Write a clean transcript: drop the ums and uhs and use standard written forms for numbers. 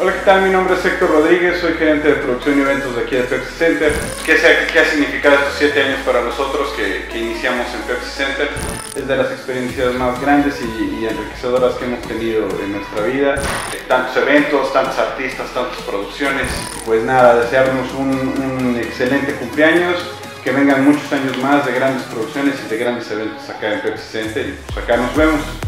Hola, ¿qué tal? Mi nombre es Héctor Rodríguez, soy gerente de producción y eventos de aquí de Pepsi Center. ¿Qué ha significado estos 7 años para nosotros que iniciamos en Pepsi Center? Es de las experiencias más grandes y enriquecedoras que hemos tenido en nuestra vida. Tantos eventos, tantos artistas, tantas producciones. Pues nada, desearnos un excelente cumpleaños, que vengan muchos años más de grandes producciones y de grandes eventos acá en Pepsi Center, y pues acá nos vemos.